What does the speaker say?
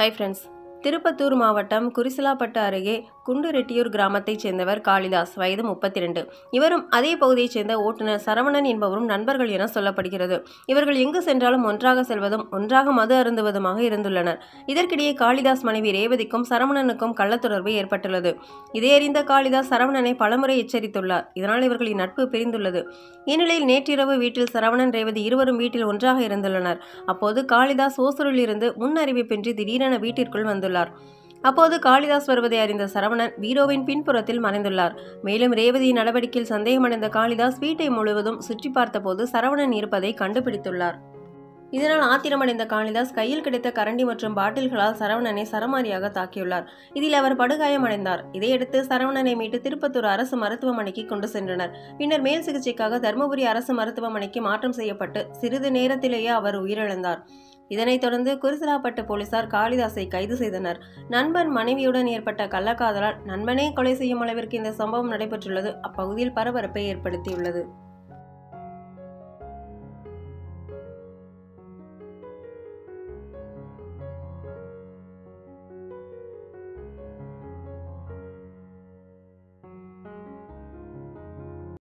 Hi friends. Tirupattur மாவட்டம் குறிசிலாப்பட்டு அருகே குண்டுரெட்டியூர் கிராமத்தைச் சேர்ந்தவர் காளிதாஸ், வயது 32. இவரும் அதே பகுதியைச் சேர்ந்த ஓட்டுநர் சரவணன் என்பவரும் நண்பர்கள் என சொல்லப்படுகிறது. இவர்கள் எங்கு சென்றாலும் ஒன்றாக செல்வதும் ஒன்றாக மது அருந்துவதுமாக இருந்துள்ளனர். இதற்கிடையே காளிதாஸ் மனைவி ரேவதிக்கும் சரவணனுக்கும் கள்ளத்தொடர்பு ஏற்பட்டுள்ளது. இதை அறிந்த காளிதாஸ் சரவணனை பலமுறை எச்சரித்துள்ளார். இதனால் இவர்களின் நட்பு பிரிந்துள்ளது. இந்நிலையில் நேற்றிரவு வீட்டில் சரவணன், ரேவதி இருவரும் வீட்டில் ஒன்றாக இருந்துள்ளனர். அப்போது காளிதாஸ் ஓசூரில் இருந்து முன் அறிவிப்பின்றி திடீரென வீட்டிற்குள் வந்துள்ளார். அப்போது காளிதாஸ் வருவதை அறிந்த சரவணன் பீரோவின் பின்புறத்தில் மறைந்துள்ளார். மேலும் ரேவதியின் நடவடிக்கையில் சந்தேகமடைந்த காளிதாஸ் வீட்டை முழுவதும் சுற்றி பார்த்தபோது சரவணன் இருப்பதை கண்டுபிடித்துள்ளார். இதனால் ஆத்திரமடைந்த காளிதாஸ் கையில் கிடைத்த கரண்டி மற்றும் பாட்டில்களால் சரவணனை சரமாரியாக தாக்கியுள்ளார். இதில் அவர் படுகாயமடைந்தார். இதையடுத்து சரவணனை மீட்டு திருப்பத்தூர் அரசு மருத்துவமனைக்கு கொண்டு சென்றனர். பின்னர் மேல் சிகிச்சைக்காக தருமபுரி அரசு மருத்துவமனைக்கு மாற்றம் செய்யப்பட்டு சிறிது நேரத்திலேயே அவர் உயிரிழந்தார். இதனைத் தொடர்ந்து குறிசிலாப்பட்டு போலீசார் காளிதாஸை கைது செய்தனர். நண்பன் மனைவியுடன் ஏற்பட்ட கள்ளக்காதலால் நண்பனே கொலை செய்யும் அளவிற்கு இந்த சம்பவம் நடைபெற்றுள்ளது அப்பகுதியில் பரபரப்பை ஏற்படுத்தியுள்ளது.